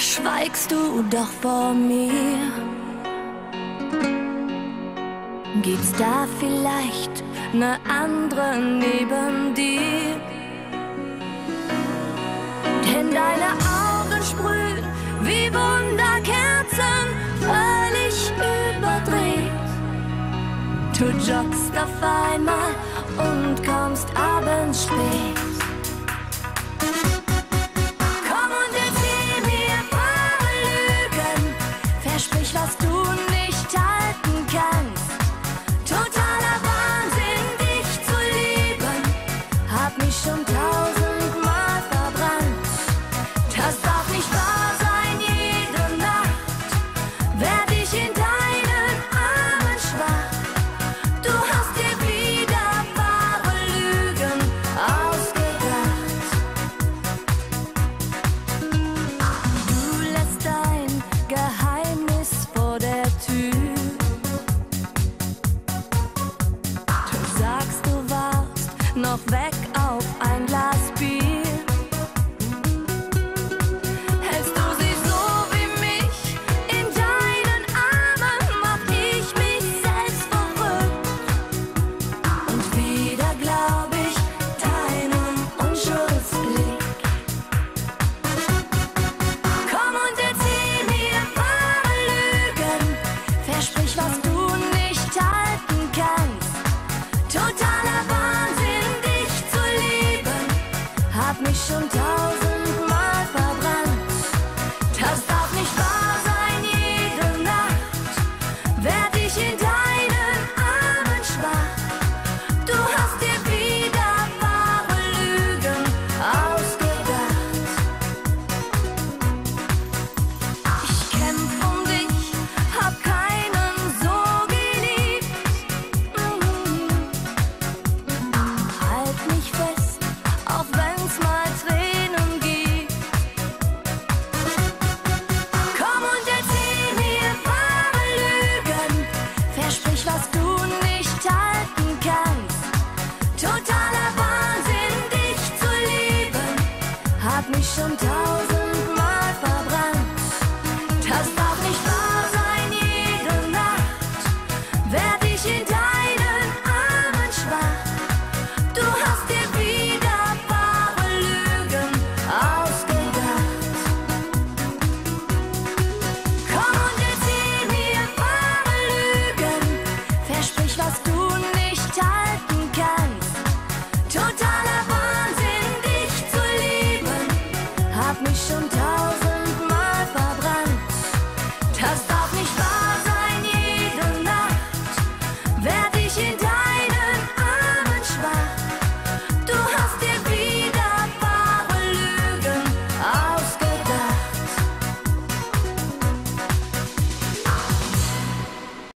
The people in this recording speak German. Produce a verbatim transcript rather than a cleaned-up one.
schweigst du doch vor mir. Gibt's da vielleicht ne andere neben dir? Denn deine Augen sprühen wie Wunderkerzen, völlig überdreht. Du joggst auf einmal und kommst abends spät. Komm und erzähl mir wahre Lügen, versprich, was du nicht halten kannst. Totaler Wahnsinn, dich zu lieben, hab mich schon tausendmal verbrannt. Das darf nicht wahr sein, jede Nacht werd ich in deinen Armen schwach. Du hast dir wieder wahre Lügen ausgedacht. Du lässt dein Geheimnis vor der Tür. Du sagst, du warst noch weg auf ein Glas Bier. Hältst du sie so wie mich in deinen Armen, mach ich mich selbst verrückt. Und wieder glaub ich deinem Unschuldsblick. Komm und erzähl mir wahre Lügen, versprich, was du nicht halten kannst. Totaler Wahnsinn, dich zu lieben, hab mich schon tausendmal verbrannt. Das darf nicht wahr sein, jede Nacht werd ich in deinen Armen schwach. Du hast dir wieder wahre Lügen ausgedacht. Ich kämpf um dich, hab keinen so geliebt. Mhm. Halt mich fest, auch wenn's mal Tränen gibt. Komm und erzähl mir wahre Lügen, versprich, was du nicht halten kannst. Totaler Wahnsinn, dich zu lieben, hab mich schon tausendmal verbrannt. Das darf nicht wahr sein, jede Nacht werd ich in deinen Armen schwach. Du hast dir wieder wahre Lügen ausgedacht. Komm und erzähl mir wahre Lügen, versprich, was du nicht halten kannst. Totaler Wahnsinn, dich zu lieben, hab mich schon tausend